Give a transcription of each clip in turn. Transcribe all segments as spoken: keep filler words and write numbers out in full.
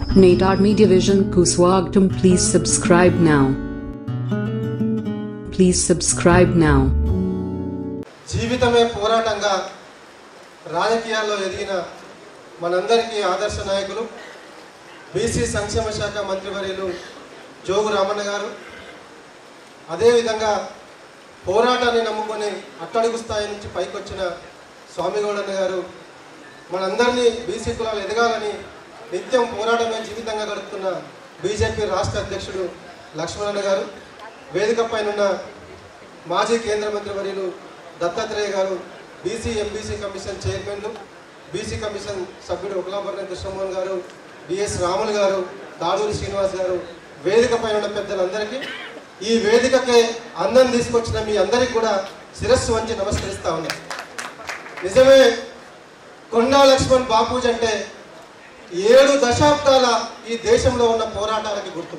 Nadar Media Vision ku swagtam. Please subscribe now. Please subscribe now. జీవితమే పోరాటంగా రాజకీయాల్లో ఎదిగిన మనందరికీ ఆదర్శ నాయకులు బీసీ సంక్షేమ శాఖ మంత్రివర్యులు జోగు రామన్న గారు, అదేవిధంగా పోరాటాన్ని నమ్ముకొని అట్టడుగు స్థాయి నుంచి పైకొచ్చిన స్వామిగౌడన్న గారు, మనందరినీ బీసీ కులాలు ఎదగాలని నిత్యం పోరాటమే జీవితంగా గడుపుతున్న బీజేపీ రాష్ట్ర అధ్యక్షుడు లక్ష్మణన్న గారు, వేదిక పైన మాజీ కేంద్ర మంత్రి వర్యులు Dattatreya garu, BC MBC commission చైర్మన్లు, బీసీ కమిషన్ సభ్యుడు ఒకలాభరణ కృష్ణమోహన్ గారు, బిఎస్ రాములు గారు, తాడూరి శ్రీనివాస్ గారు, వేదిక పైన ఉన్న పెద్దలందరికీ, ఈ వేదికకే అందం తీసుకొచ్చిన మీ అందరికీ కూడా శిరస్సు వంచి నమస్కరిస్తా ఉన్నా. నిజమే, కొండా లక్ష్మణ్ బాపూజీ అంటే ఏడు దశాబ్దాల ఈ దేశంలో ఉన్న పోరాటాలకి గుర్తు.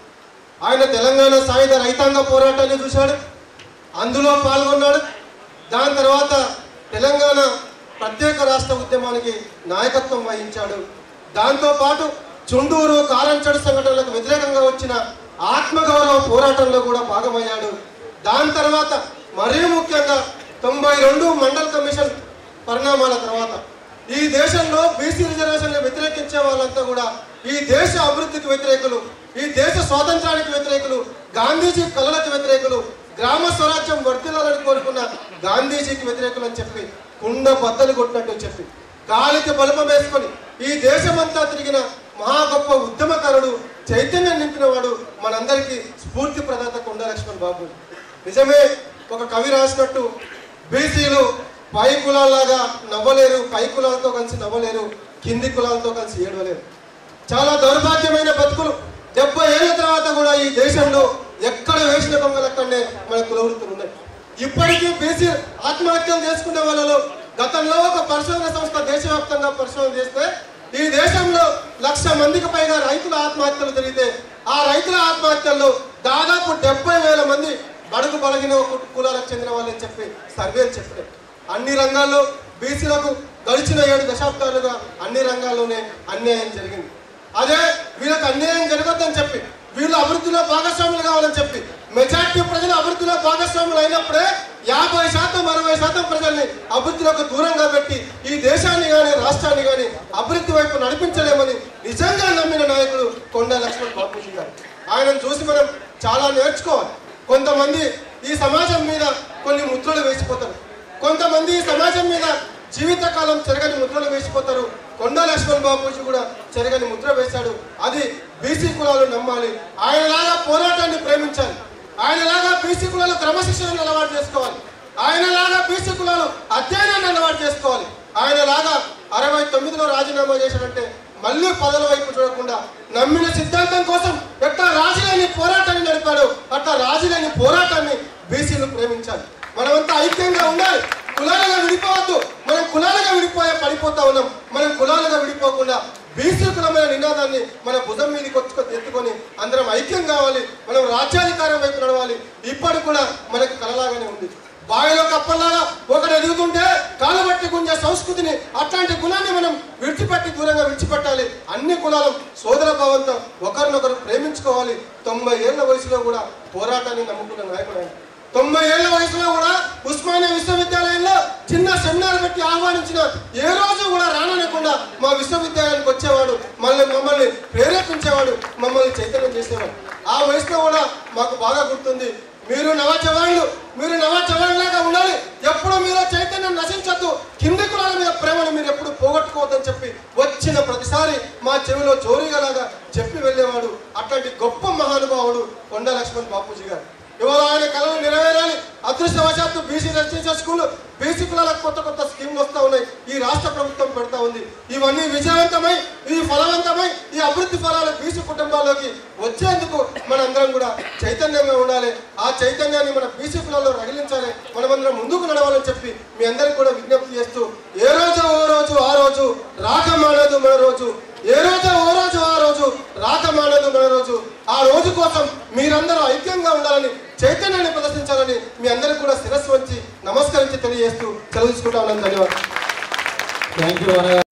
ఆయన తెలంగాణ సాయుధ రైతాంగ పోరాటాన్ని చూశాడు, అందులో పాల్గొన్నాడు. దాని తర్వాత తెలంగాణ ప్రత్యేక రాష్ట్ర ఉద్యమానికి నాయకత్వం వహించాడు. దాంతోపాటు చుండూరు కారంచడు సంఘటనలకు వ్యతిరేకంగా వచ్చిన ఆత్మగౌరవ పోరాటంలో కూడా భాగమయ్యాడు. దాని తర్వాత మరీ ముఖ్యంగా తొంభై రెండు మండల్ కమిషన్ పరిణామాల తర్వాత ఈ దేశంలో బీసీ రిజర్వేషన్లు వ్యతిరేకించే వాళ్ళంతా కూడా ఈ దేశ అభివృద్ధికి వ్యతిరేకులు, ఈ దేశ స్వాతంత్రానికి వ్యతిరేకులు, గాంధీజీ కళలకు వ్యతిరేకులు, గ్రామ స్వరాజ్యం వర్ధిల్లాలని కోరుకున్న గాంధీజీకి వ్యతిరేకులు అని చెప్పి కుండ బద్దలు కొట్టినట్టు చెప్పి గాలికి బలపం వేసుకొని ఈ దేశమంతా తిరిగిన మహా గొప్ప ఉద్యమకారుడు, చైతన్యం నింపినవాడు, మనందరికీ స్ఫూర్తి ప్రదాత కొండా లక్ష్మణ్ బాబు. నిజమే, ఒక కవి రాసినట్టు బీసీలు పై కులాల్లాగా నవ్వలేరు, పై కులాలతో కలిసి నవ్వలేరు, కింది కులాలతో కలిసి ఏడవలేరు. చాలా దౌర్భాగ్యమైన బతుకులు. డెబ్బై ఏళ్ళ తర్వాత కూడా ఈ దేశంలో ఎక్కడ వేసిన దొంగలు అక్కడనే మన కులవృత్తులు ఉన్నాయి. ఇప్పటికీ బీసీ ఆత్మహత్యలు చేసుకునే వాళ్ళలో గతంలో ఒక పరిశోధన సంస్థ దేశవ్యాప్తంగా పరిశోధన చేస్తే ఈ దేశంలో లక్ష మందికి పైగా రైతుల ఆత్మహత్యలు జరిగితే ఆ రైతుల ఆత్మహత్యల్లో దాదాపు డెబ్బై వేల మంది బడుగు బలగిన కులాలకు చెందిన వాళ్ళని చెప్పి సర్వేలు చెప్పారు. అన్ని రంగాల్లో బీసీలకు గడిచిన ఏడు దశాబ్దాలుగా అన్ని రంగాల్లోనే అన్యాయం జరిగింది. అదే వీళ్ళకి అన్యాయం జరగద్దని చెప్పి, వీళ్ళు అభివృద్ధిలో భాగస్వాములు కావాలని చెప్పి మెజార్టీ ప్రజలు అభివృద్ధిలో భాగస్వాములు అయినప్పుడే యాభై శాతం అరవై శాతం ప్రజల్ని అభివృద్ధిలోకి దూరంగా పెట్టి ఈ దేశాన్ని కానీ రాష్ట్రాన్ని కానీ అభివృద్ధి వైపు నడిపించలేమని నిజంగా నమ్మిన నాయకుడు కొండా లక్ష్మణ్ బాపూజీ గారు. ఆయనను చూసి మనం చాలా నేర్చుకోవాలి. కొంతమంది ఈ సమాజం మీద కొన్ని ముద్రలు వేసిపోతారు, కొంతమంది ఈ సమాజం మీద జీవితకాలం చెరగని ముద్రలు వేసిపోతారు. కొండా లక్ష్మణ్ బాపూజీ కూడా చెరగని ముద్ర వేశాడు. అది బీసీ కులాలు నమ్మాలి, ఆయనలాగా పోరాటాన్ని ప్రేమించాలి, ఆయనలాగా బీసీ కులాలు క్రమశిక్షణను అలవాటు చేసుకోవాలి, ఆయనలాగా బీసీ కులాలు అధ్యయనాన్ని అలవాటు చేసుకోవాలి. ఆయనలాగా అరవై తొమ్మిదిలో రాజీనామా చేశాడంటే మళ్ళీ పదల వైపు చూడకుండా నమ్మిన సిద్ధాంతం కోసం ఎట్లా రాజులేని పోరాటాన్ని నడిపాడు, అట్లా రాజులేని పోరాటాన్ని బీసీలు ప్రేమించాలి. మనమంతా ఐక్యంగా ఉండాలి, కులాలుగా విడిపోవద్దు. మనం కులాలుగా విడిపోయే పడిపోతా ఉన్నాం. మనం కులాలుగా విడిపోకుండా బీసీ కులమైన నినాదాన్ని మన భుజం మీదకి వచ్చుకొని ఎత్తుకొని అందరం ఐక్యం కావాలి. మనం రాజ్యాధికారం వైపు నడవాలి. ఇప్పటికి కూడా మనకి కలలాగానే ఉంది. బావిలో కప్పలాగా ఒకటి ఎదుగుతుంటే కాలు బట్టి గుంజే సంస్కృతిని, అట్లాంటి కులాన్ని మనం విడిచిపెట్టి దూరంగా విడిచిపెట్టాలి. అన్ని కులాలు సోదర భావంతో ఒకరినొకరు ప్రేమించుకోవాలి. తొంభై ఏళ్ల వయసులో కూడా పోరాటాన్ని నమ్ముకున్న నాయకుడు ఆయన. తొంభై ఏళ్ల వయసులో కూడా ఉస్మానియా విశ్వవిద్యాలయంలో చిన్న సెమినార్ పెట్టి ఆహ్వానించిన ఏ రోజు కూడా రాననకుండా మా విశ్వవిద్యాలయానికి వచ్చేవాడు, మళ్ళీ మమ్మల్ని ప్రేరేపించేవాడు, మమ్మల్ని చైతన్యం చేసేవాడు. ఆ వయసులో కూడా మాకు బాగా గుర్తుంది. మీరు నవ జవాన్లు, మీరు నవ జవాన్లాగా ఉండాలి, ఎప్పుడు మీరు చైతన్యం నశించద్దు, కింది కులాల మీద ప్రేమను మీరు ఎప్పుడు పోగొట్టుకోవద్దని చెప్పి వచ్చిన ప్రతిసారి మా చెవిలో జోరీగలాగా చెప్పి వెళ్ళేవాడు. అట్లాంటి గొప్ప మహానుభావుడు కొండా లక్ష్మణ్ బాపూజీ గారు. ఇవాళ ఆయన కళలు నెరవేరాలి. అదృష్టవశాత్తు బీసీ రెసిడెన్షియల్ స్కూల్, బీసీ కులాలకు కొత్త కొత్త స్కీమ్లు వస్తూ ఉన్నాయి. ఈ రాష్ట్ర ప్రభుత్వం పెడతా ఉంది. ఇవన్నీ విజయవంతమై, ఈ ఫలవంతమై, ఈ అభివృద్ధి ఫలాలు బీసీ కుటుంబాల్లోకి వచ్చేందుకు మనందరం కూడా చైతన్యంగా ఉండాలి. ఆ చైతన్యాన్ని మన బీసీ కులాల్లో రగిలించాలి. మనమందరం ముందుకు నడవాలని చెప్పి మీ అందరికీ కూడా విజ్ఞప్తి చేస్తూ, ఏ రోజు ఓ రోజు ఆ రోజు రాక మానదు మన రోజు, ఏ రోజు ఓ రోజు ఆ రోజు రాక మానదు మన రోజు. ఆ రోజు కోసం మీరందరూ ఐక్యంగా ఉండాలని, చైతన్యాన్ని ప్రదర్శించాలని మీ అందరికీ కూడా శిరస్సు వంచి నమస్కరించి తెలియజేస్తూ సెలవు తీసుకుంటా ఉన్నాను. ధన్యవాదాలు. Thank you.